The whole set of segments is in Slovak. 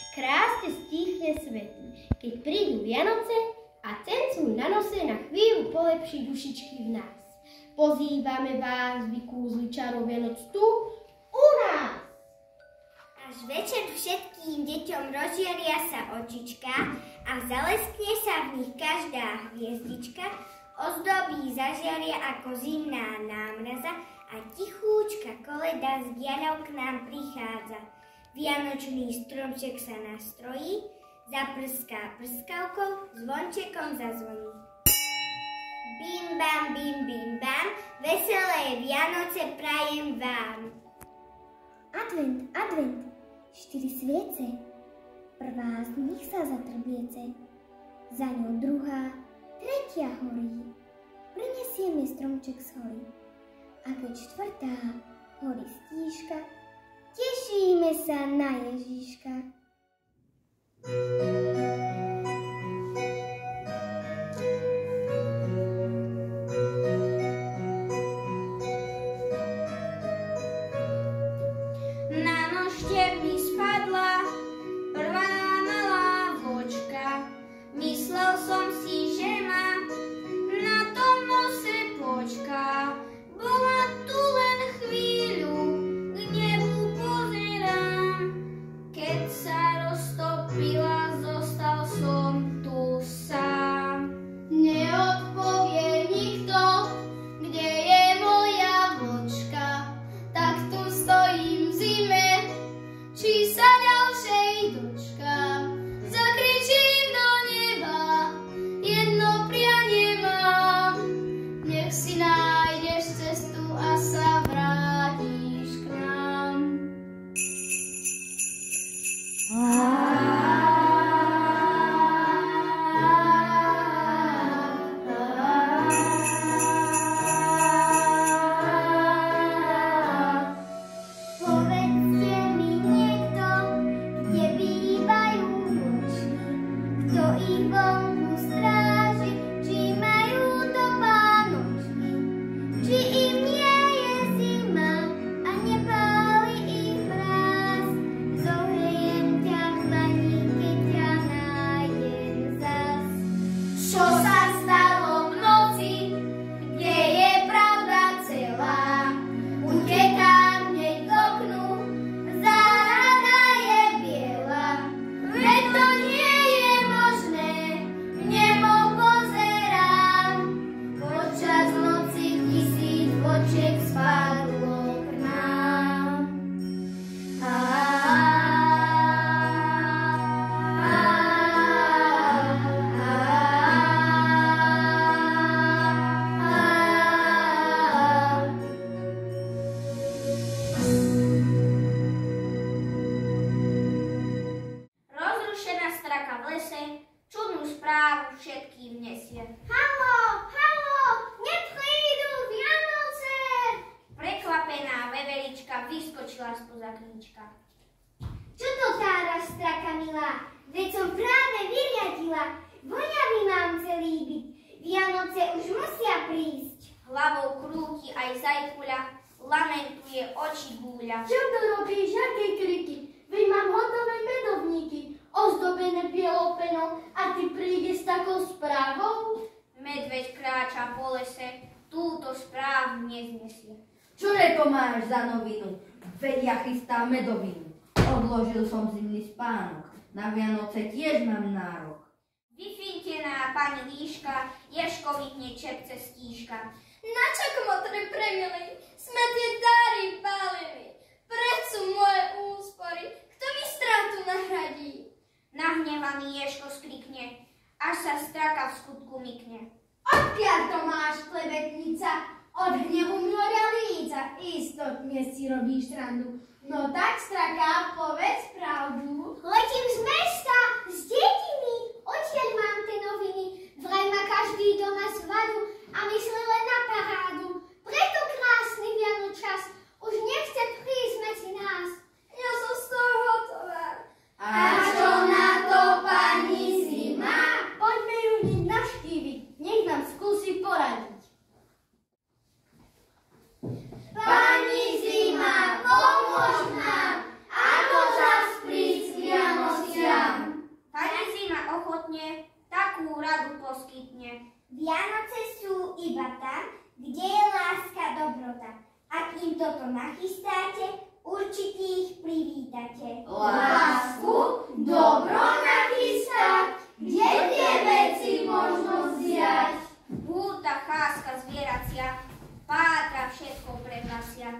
Krásne stíchne svetlo, keď prídu Vianoce a cencuj na nose na chvíľu polepší dušičky v nás. Pozývame vás vykúzli čaro Vianoc tu, u nás. Až večer všetkým deťom rozžiaria sa očička a zaleskne sa v nich každá hviezdička, ozdobí zažiaria ako zimná námraza a tichúčka koleda z diaľov k nám prichádza. Vianočný stromček sa nastrojí, zaprská prskavkou, zvončekom zazvoní. Bim bam, veselé Vianoce prajem vám. Advent, advent, 4 sviece, prvá z nich sa zatrbiece, za ňou druhá, tretia horí, prinesieme stromček z hory. A keď štvrtá horí stíška, tešíme sa na Ježíška. Vyskočila spoza kníčka. Čo to táraš, straka milá? Veď som práve vyriadila. Voňavý mám celý byt. Vianoce už musia prísť. Hlavou krúti aj zajkuľa, lamentuje oči gúľa. Čo to robíš, aké kriky? Veď mám hotové medovníky, ozdobené bielou penou a ty prídeš s takou správou? Medveď kráča po lese, túto správu neznesie. Čo to máš za novinu? Veď ja chystám medovinu. Odložil som zimný spánok. Na Vianoce tiež mám nárok. Vyfintená pani líška, Ješkovitne čepce stíška. Na čo kmotre premilej, sme tie dáry balili. Prečo moje úspory, kto mi stratu nahradí? Nahnevaný Ješko skrikne, až sa straka v skutku mykne. Odkiaľ to máš, klebetnica? Od hnevu mňoria líca, istotne si robíš srandu. No tak, straka, povedz pravdu. Letím z mesta, z dediny, odtiaľ mám tie noviny. Vraj má každý doma svadu a myslí len na parádu. Preto krásny Vianočas už nechce prísť medzi nás. Ja som z toho hotová. A čo na to pani Zima? Poďme ju hneď navštíviť, nech nám skúsi poradiť. Pani Zima, pomôž nám, ako sa nachystáte, určite ich privítate. Lásku, dobro nachystať, kde tie veci možno vziať? Búrta, cháska zvieracia, pátra všetko prehlásia.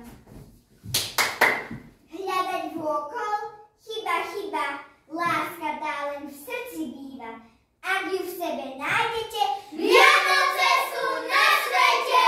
Hľadať vôkol, chyba, láska tá len v srdci býva. Ak ju v sebe nájdete, Vianoce sú na svete!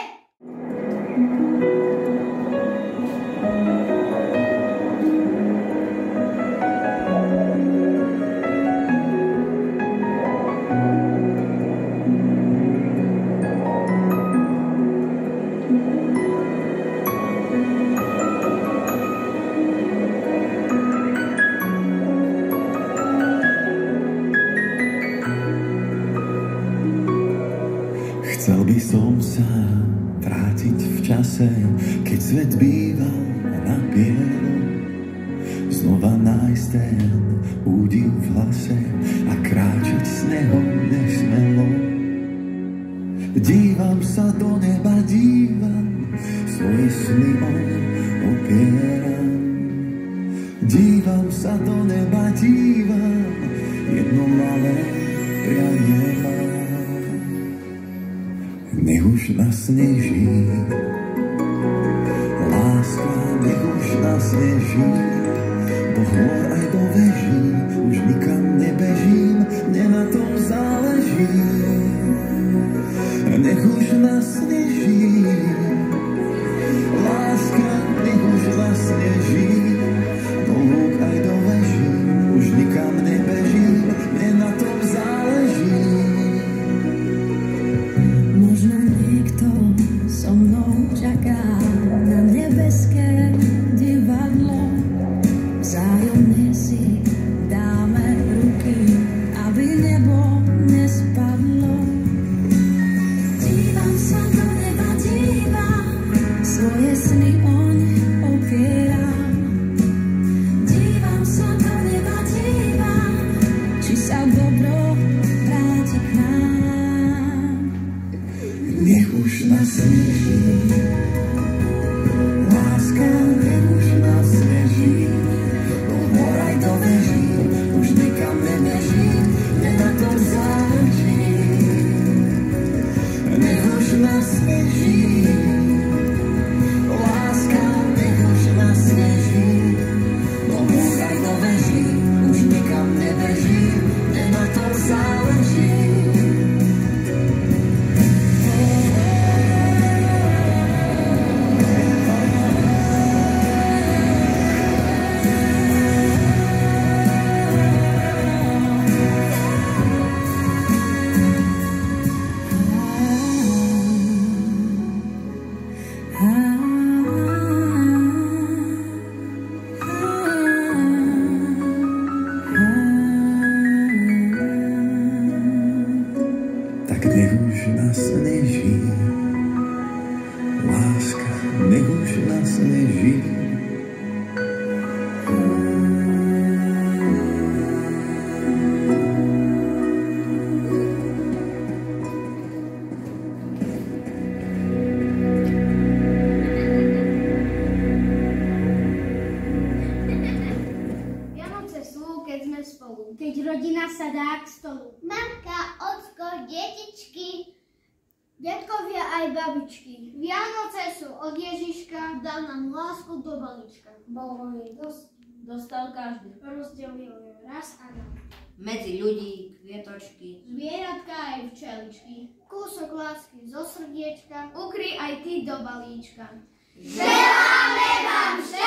Chcel by som sa vrátiť v čase, keď svet býval na bielo. Znova nájsť ten údiv v hlase a kráčať s neho nesmelo. Dívam sa do neba, svoje sny opieram. Dívam sa do neba, jedno malé prianie mám. Nech už nasneží, láska, nech už nasneží, do hôr aj do veží, už nikam nebežím, mne na tom záleží. Nech už nasneží, láska, nech už nasneží, do lúk aj do veží, už nikam nebežím, mne na tom záleží. Možno niekto so mnou čaká na nebeské divadlo. Vzájomne si dáme ruky, aby nebo nespadlo. Dívam sa do neba, svoje sny oň opieram. Dívam sa do neba, či sa dobro vráti k nám. Nech už nasneží, láska, nech už nasneží, do hôr aj do veží, už nikam nebežím, mne na tom záleží. Nech už nasneží, láska, nech už nasneží, do hôr aj do veží, už nikam nebežím, mne na tom záleží. Tak nech už nasneží, láska, nech už nasneží. Vianoce sú, keď sme spolu, keď rodina sa dá k stolu. Mamka, ocko, detičky, Detkovia aj babičky. Vianoce sú od Ježiška, dal nám lásku do balíčka. Bolo jej dosť, Dostal každý. rozdelil ju raz a dal. Medzi ľudí, kvietočky. Zvieratka aj včeličky. Kúsok lásky zo srdiečka, ukry aj ty do balíčka. želáme vám všetkým